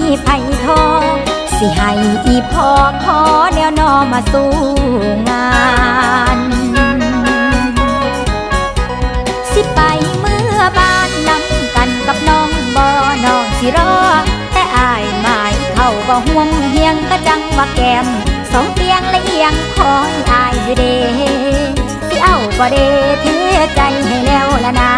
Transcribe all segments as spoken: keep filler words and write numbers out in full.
ไผ่ทอสิให้อีพ่อขอแนวนอมาสู้งานสิไปเมื่อบานนำกันกับน้องบ่น้องสิรอแต่อายหมายเข้าบ่ห่วงเฮียงก็จังว่าแก้มสองเตียงละเอียงคอยอายอยู่เด้สิเอาบ่เด้เทใจให้แล้วละนา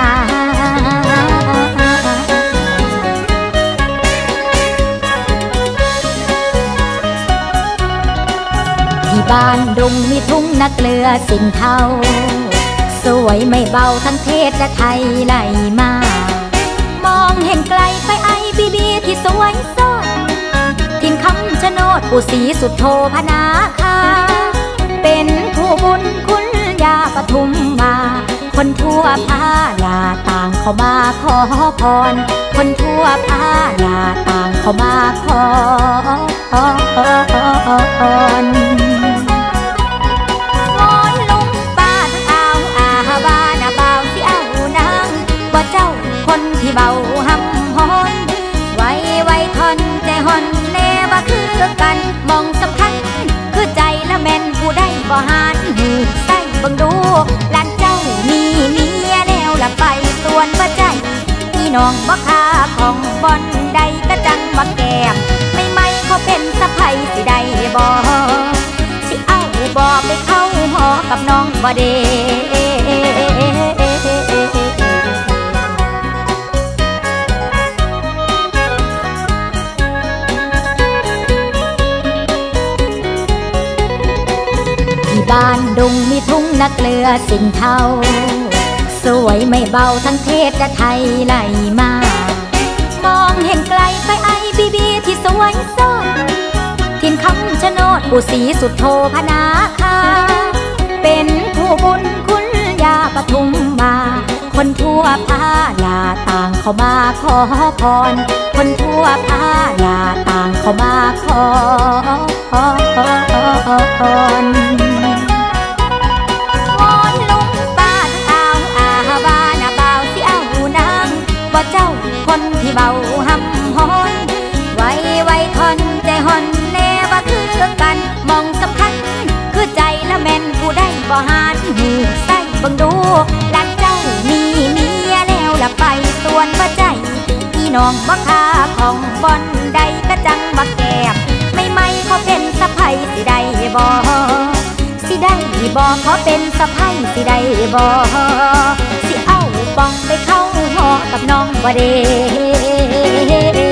ที่บ้านดงมีทุ่งนาเกลือสินเทาสวยไม่เบาทั้งเทศและไทยไหลมามองเห็นไกลไปไอบีบีที่สวยสดถิ่นคำชะโนดปู่ศรีสุโธพนาคาเป็นผู้บุญคุณยาปทุมมาคนทั่วพาลาต่างเข้ามาขอพรคนทั่วพาลาต่างเข้ามาขอพรเจ้าคนที่เบาหำฮอนไว้ไว้ทนใจฮอนแน่ว่าคือกันมองสำคัญคือใจละแม่นผู้ได้บ่หานหูใส่เบิ่งดูหลานเจ้ามีเมียแล้วละไปส่วนว่าใจพี่น้องบ่ค่าของบ่อนใดก็จังว่าแก้มไม่ไม่เขาเป็นสะใภ้สิได้บ่สิเอาบ่ไปเข้าหอกับน้องบ่เด้บ้านดงมีทุ่งนาเกลือสินเทาสวยไม่เบาทั้งเทศและไทยไหลมามองเห็นไกลไปไอบีบีที่สวยสดถิ่นคำชะโนดปู่ศรีสุโธพนาคาเป็นผู้บุญคุณยาปทุมมาคนทั่วพาลาต่างเข้ามาขอพรคนทั่วพาลาต่างเข้ามาขอพรเจ้าคนที่เบาหำฮอนไว้ไว้ทนใจฮอนแน่ว่าคือกันมองสำคัญคือใจละแม่นผู้ได้บ่หานหูใส่เบิ่งดูหลานเจ้ามีเมียแล้วละไปส่วนว่าใจพี่น้องบ่ค่าของบ่อนใดก็จังว่าแก้มไม่ไม่เขาเป็นสะใภ้สิได้บ่สิได้บ่เขาเป็นสะใภ้สิได้บ่สิเอาปองไปเข้าหอกับน้องบ่เด้